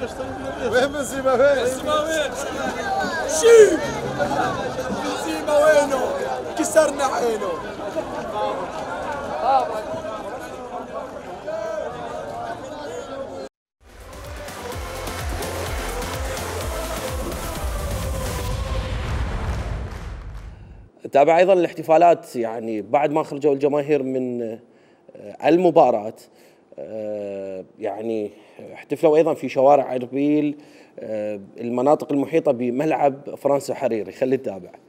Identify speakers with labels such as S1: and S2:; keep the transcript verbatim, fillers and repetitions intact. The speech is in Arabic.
S1: وين بنزيما وين؟
S2: بنزيما وين؟ شي بنزيما وينه؟ كسرنا عينه.
S3: تابع ايضا الاحتفالات، يعني بعد ما خرجوا الجماهير من المباراة، يعني احتفلوا ايضا في شوارع اربيل، المناطق المحيطة بملعب فرانسو حريري. خلي نتابع.